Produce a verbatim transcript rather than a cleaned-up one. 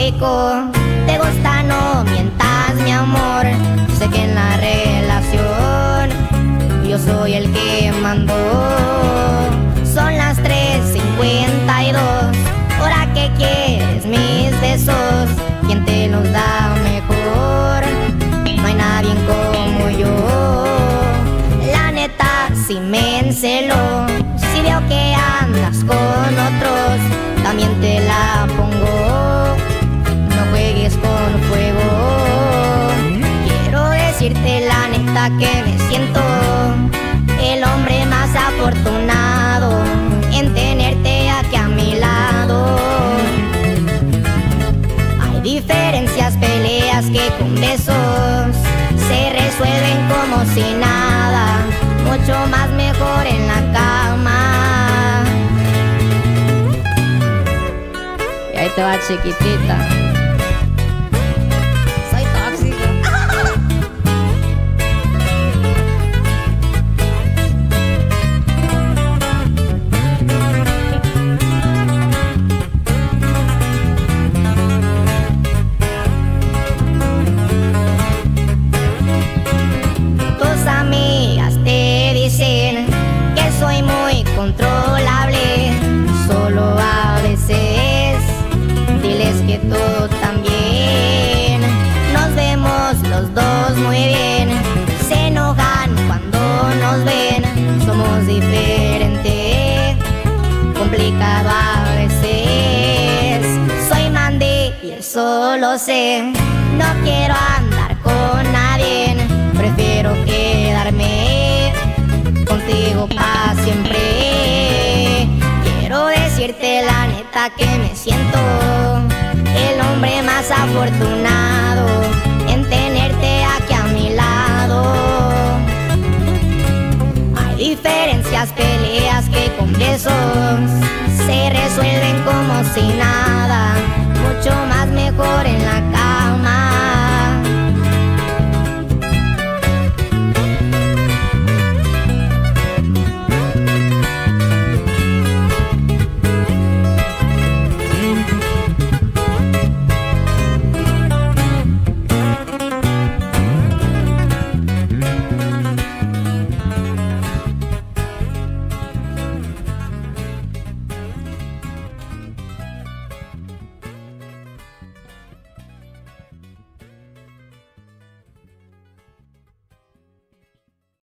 tóxico. Te gusta, no mientas, mi amor. Sé que en la relación yo soy el que mandó. Son las tres cincuenta y dos. Ahora que quieres mis besos, ¿quién te los da mejor? No hay nadie como yo. La neta si me enceló. Si veo que andas con otros, también te la pongo. No juegues con fuego. Quiero decirte la neta que me siento el hombre más afortunado en tenerte aquí a mi lado. Hay diferencias, peleas que con besos se resuelven como si nada. Mucho más mejor en la cama. Y ahí te va, chiquitita. Soy tóxico. Tus amigas te dicen que soy muy controlable, solo a veces. Diles que tú también. Nos vemos los dos muy bien. Se enojan cuando nos ven. Somos diferentes, complicado a veces. Soy Mandy y eso lo sé. No quiero andar con nadie, prefiero quedarme contigo pa' siempre. Quiero decirte la neta que me siento el hombre más afortunado en tenerte aquí a mi lado. Hay diferencias, peleas que con besos se resuelven como si nada.